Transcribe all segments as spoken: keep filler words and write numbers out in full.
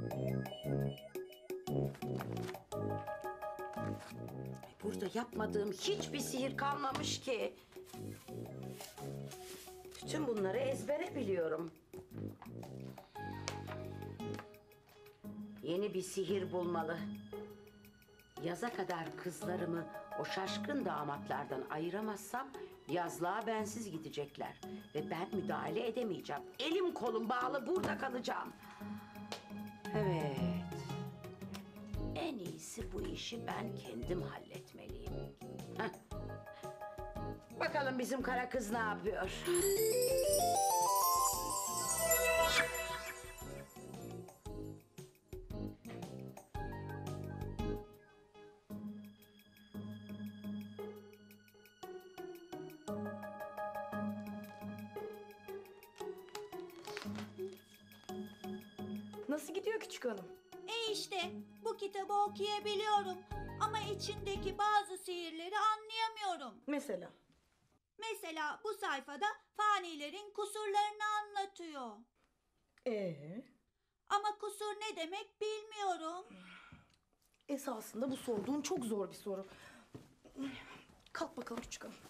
Burada yapmadığım hiçbir sihir kalmamış ki. Bütün bunları ezbere biliyorum. Yeni bir sihir bulmalı. Yaza kadar kızlarımı o şaşkın damatlardan ayıramazsam yazlığa bensiz gidecekler. Ve ben müdahale edemeyeceğim. Elim kolum bağlı burada kalacağım. Evet. En iyisi bu işi ben kendim halletmeliyim. Heh. Bakalım bizim kara kız ne yapıyor? Nasıl gidiyor küçük hanım? E işte bu kitabı okuyabiliyorum ama içindeki bazı sihirleri anlayamıyorum. Mesela? Mesela bu sayfada fanilerin kusurlarını anlatıyor. Ee? Ama kusur ne demek bilmiyorum. Esasında bu sorduğun çok zor bir soru. Kalk bakalım küçük hanım.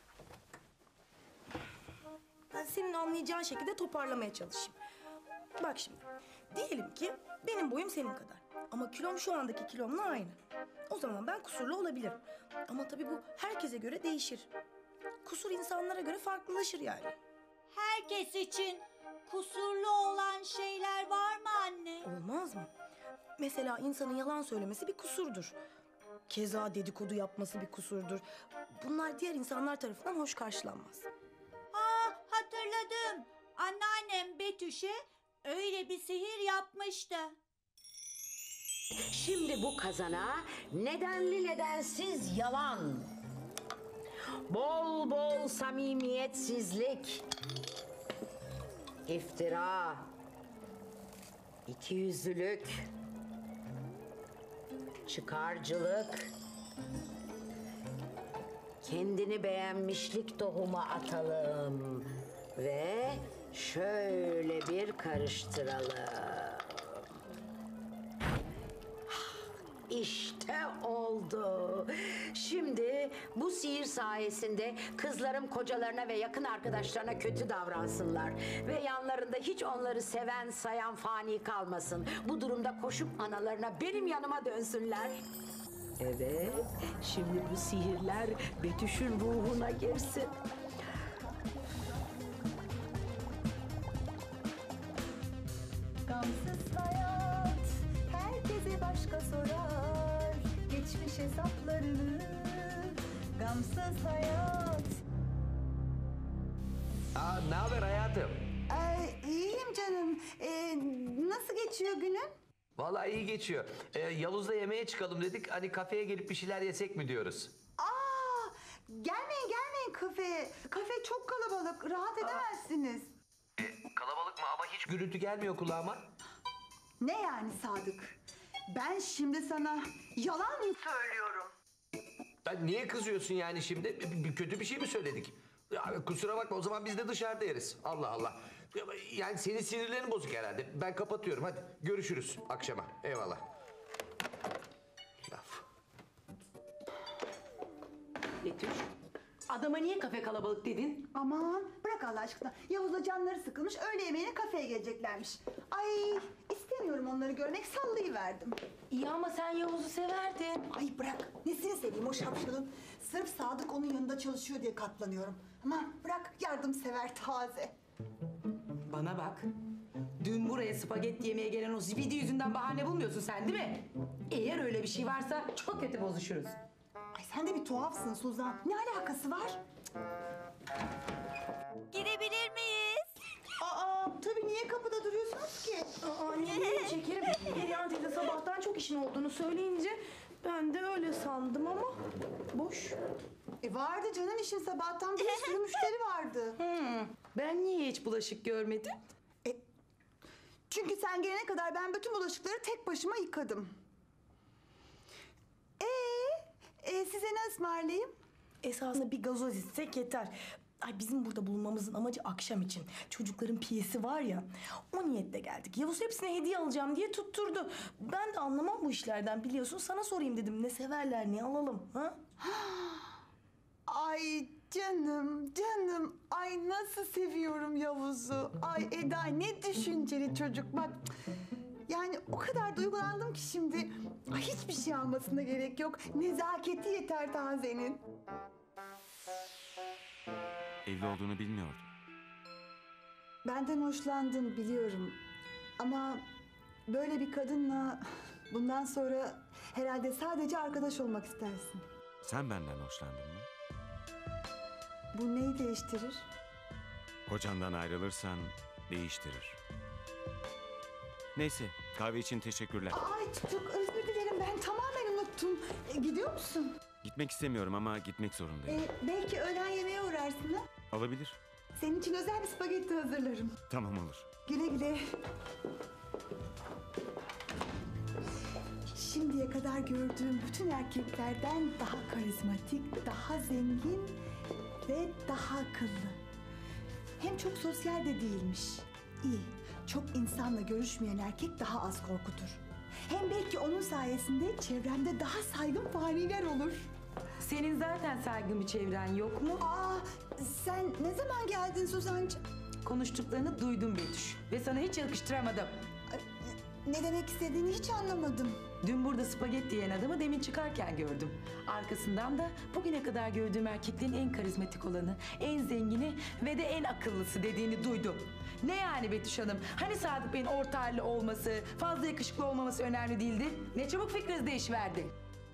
Ben senin anlayacağın şekilde toparlamaya çalışayım. Bak şimdi, diyelim ki benim boyum senin kadar. Ama kilom şu andaki kilomla aynı. O zaman ben kusurlu olabilirim. Ama tabii bu herkese göre değişir. Kusur insanlara göre farklılaşır yani. Herkes için kusurlu olan şeyler var mı anne? Olmaz mı? Mesela insanın yalan söylemesi bir kusurdur. Keza dedikodu yapması bir kusurdur. Bunlar diğer insanlar tarafından hoş karşılanmaz. Aa, hatırladım. Anneannem Betüş'e öyle bir sihir yapmıştı. Şimdi bu kazana nedenli nedensiz yalan, bol bol samimiyetsizlik, iftira, ikiyüzlülük, çıkarcılık, kendini beğenmişlik tohumu atalım ve şöyle bir karıştıralım. İşte oldu. Şimdi bu sihir sayesinde kızlarım kocalarına ve yakın arkadaşlarına kötü davransınlar. Ve yanlarında hiç onları seven sayan fani kalmasın. Bu durumda koşup analarına benim yanıma dönsünler. Evet, şimdi bu sihirler Betüş'ün ruhuna girsin. Gamsız hayat herkese başka sorar, geçmiş hesaplarını. Gamsız hayat. Aa, ne haber hayatım? Ee, iyiyim canım. Ee, nasıl geçiyor günün? Vallahi iyi geçiyor. Ee, Yavuz'la yemeğe çıkalım dedik. Hani kafeye gelip bir şeyler yesek mi diyoruz? Aa, gelmeyin gelmeyin kafeye. Kafe çok kalabalık. Rahat edemezsiniz. E, kalabalık mı ama hiç gürültü gelmiyor kulağıma. Ne yani Sadık? Ben şimdi sana yalan mı söylüyorum? Ben niye kızıyorsun yani şimdi? Bir- bir- Kötü bir şey mi söyledik? Ya, kusura bakma o zaman biz de dışarıda yeriz. Allah Allah. Yani senin sinirlerin bozuk herhalde. Ben kapatıyorum hadi. Görüşürüz akşama. Eyvallah. Laf. Betüş, adama niye kafe kalabalık dedin? Aman bırak Allah aşkına. Yavuz'la canları sıkılmış, öğle yemeğine kafeye geleceklermiş. Ay istemiyorum onları görmek, sallayıverdim. İyi ama sen Yavuz'u severdin. Ay bırak, nesini seveyim o şapşalın. Sırf Sadık onun yanında çalışıyor diye katlanıyorum. Aman bırak, yardımsever taze. Bana bak. Dün buraya spagetti yemeye gelen o zibidi yüzünden bahane bulmuyorsun sen değil mi? Eğer öyle bir şey varsa çok kötü bozuşuruz. Ay sen de bir tuhafsın Suzan. Ne alakası var? Girebilir miyiz? Aa tabii, niye kapıda duruyorsunuz ki? Aa, ne şekerim? Perihan teyze sabahtan çok işin olduğunu söyleyince ben de öyle sandım ama boş. E vardı canım, işin sabahtan bir sürü müşteri vardı. Hmm, ben niye hiç bulaşık görmedim? E, çünkü sen gelene kadar ben bütün bulaşıkları tek başıma yıkadım. Ee, e, size ne ısmarlayayım? Esasında bir gazoz içsek yeter. Ay bizim burada bulunmamızın amacı akşam için. Çocukların piyesi var ya, o niyetle geldik. Yavuz hepsine hediye alacağım diye tutturdu. Ben de anlamam bu işlerden biliyorsun. Sana sorayım dedim, ne severler, ne alalım ha? Ay canım, canım. Ay nasıl seviyorum Yavuz'u. Ay Eda ne düşünceli çocuk bak. Yani o kadar duygulandım ki şimdi. Ay hiçbir şey almasına gerek yok. Nezaketi yeter Taze'nin. Evli olduğunu bilmiyordum. Benden hoşlandın biliyorum. Ama böyle bir kadınla bundan sonra herhalde sadece arkadaş olmak istersin. Sen benden hoşlandın mı? Bu neyi değiştirir? Kocandan ayrılırsan değiştirir. Neyse, kahve için teşekkürler. Ay çok özür dilerim, ben tamamen unuttum. E, gidiyor musun? Gitmek istemiyorum ama gitmek zorundayım. E, belki öğlen yemeğe uğrarsın ha? Olabilir. Senin için özel bir spagetti hazırlarım. Tamam olur. Güle güle. Şimdiye kadar gördüğüm bütün erkeklerden daha karizmatik, daha zengin ve daha akıllı. Hem çok sosyal de değilmiş. İyi, çok insanla görüşmeyen erkek daha az korkutur. Hem belki onun sayesinde çevremde daha saygın faniler olur. Senin zaten saygın bir çevren yok mu? Aa, sen ne zaman geldin Suzancığım? Konuştuklarını duydum Betüş ve sana hiç yakıştıramadım. Ay, ne demek istediğini hiç anlamadım. Dün burada spagetti yiyen adamı demin çıkarken gördüm. Arkasından da bugüne kadar gördüğüm erkeklerin en karizmatik olanı, en zengini ve de en akıllısı dediğini duydum. Ne yani Betüş Hanım? Hani Sadık Bey'in orta halli olması, fazla yakışıklı olmaması önemli değildi? Ne çabuk fikriniz değişiverdi.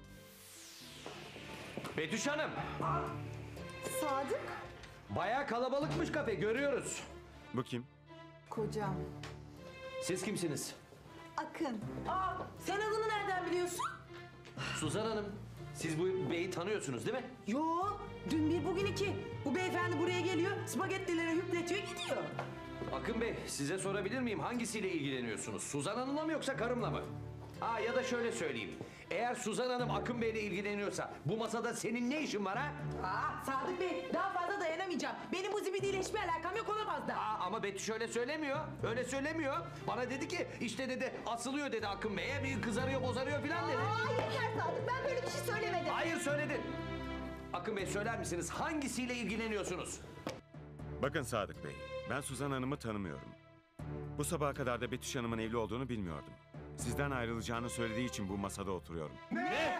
Betüş Hanım, Sadık, bayağı kalabalıkmış kafe, görüyoruz. Bu kim? kocam. Siz kimsiniz? Akın. Aa, sen adını nereden biliyorsun? Suzan Hanım, siz bu beyi tanıyorsunuz değil mi? Yo, dün bir bugün iki. Bu beyefendi buraya geliyor, spagettilere hüpletiyor gidiyor. Akın Bey, size sorabilir miyim? Hangisiyle ilgileniyorsunuz? Suzan Hanım'la mı yoksa karımla mı? Ha, ya da şöyle söyleyeyim. Eğer Suzan Hanım Akın Bey'le ilgileniyorsa bu masada senin ne işin var ha? Aa, Sadık Bey, daha fazla dayanamayacağım. Benim bu zibidiyle hiçbir alakam yok, olamaz da. Aa, ama Betüş öyle söylemiyor. Öyle söylemiyor. Bana dedi ki işte dedi asılıyor dedi Akın Bey'e, bir kızarıyor bozarıyor filan dedi. Aa, yeter Sadık, ben böyle bir şey söylemedim. Hayır söyledin. Akın Bey söyler misiniz hangisiyle ilgileniyorsunuz? Bakın Sadık Bey, ben Suzan Hanım'ı tanımıyorum. Bu sabaha kadar da Betüş Hanım'ın evli olduğunu bilmiyordum. Sizden ayrılacağını söylediği için bu masada oturuyorum. Ne?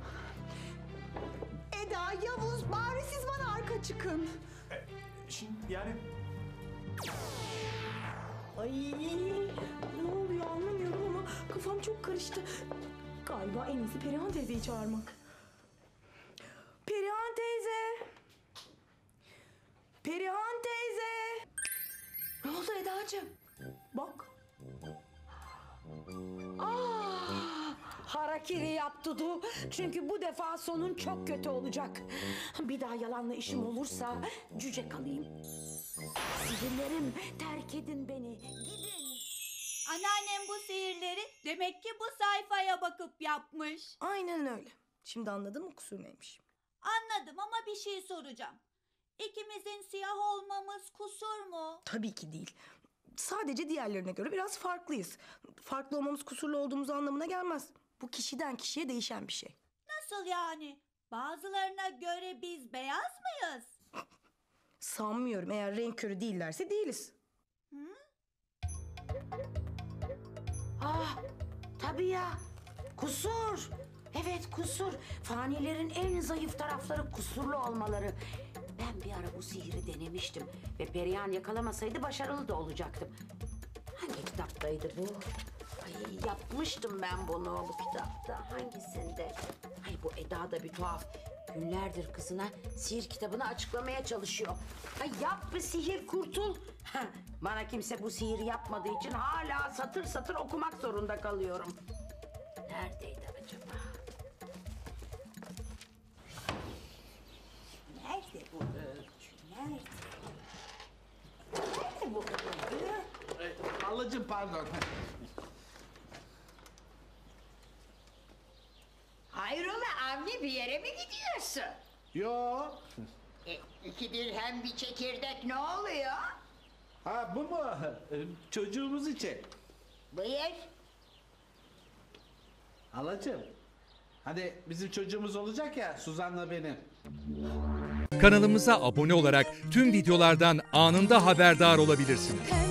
Eda, Yavuz, bari siz bana arka çıkın. Yani Ay ne oluyor anlamıyorum ama kafam çok karıştı. Galiba en iyisi Perihan teyzeyi çağırmak. Perihan teyze! Perihan teyze! Ne oldu Edacığım? Bak. Harakiri yap Dudu. Çünkü bu defa sonun çok kötü olacak. Bir daha yalanla işim olursa cüce kalayım. Sihirlerim, terk edin beni. Gidin. Anneannem bu sihirleri demek ki bu sayfaya bakıp yapmış. Aynen öyle. Şimdi anladın mı kusur neymiş? Anladım ama bir şey soracağım. İkimizin siyah olmamız kusur mu? Tabii ki değil. Sadece diğerlerine göre biraz farklıyız. Farklı olmamız kusurlu olduğumuz anlamına gelmez. Bu kişiden kişiye değişen bir şey. Nasıl yani? Bazılarına göre biz beyaz mıyız? Sanmıyorum. Eğer renk körü değillerse değiliz. Ah, tabii ya. Kusur. Evet kusur. Fanilerin en zayıf tarafları kusurlu olmaları. Ben bir ara bu sihiri denemiştim. Ve Perihan yakalamasaydı başarılı da olacaktım. Hangi kitaptaydı bu? Ay, yapmıştım ben bunu bu kitapta. Hangisinde? Ay bu Eda da bir tuhaf. Günlerdir kızına sihir kitabını açıklamaya çalışıyor. Ay yap bir sihir kurtul. Heh, bana kimse bu sihir yapmadığı için hala satır satır okumak zorunda kalıyorum. Neredeydi acaba? Nerede bu ölçü? Nerede? Nerede bu ölçü? halacığım pardon. Hayrola Avni bir yere mi gidiyorsun? Yo. E, iki dirhem bir çekirdek ne oluyor? Ha bu mu? E, Çocuğumuz için. Buyur. Halacığım. Hani bizim çocuğumuz olacak ya Suzan'la benim. Kanalımıza abone olarak tüm videolardan anında haberdar olabilirsiniz.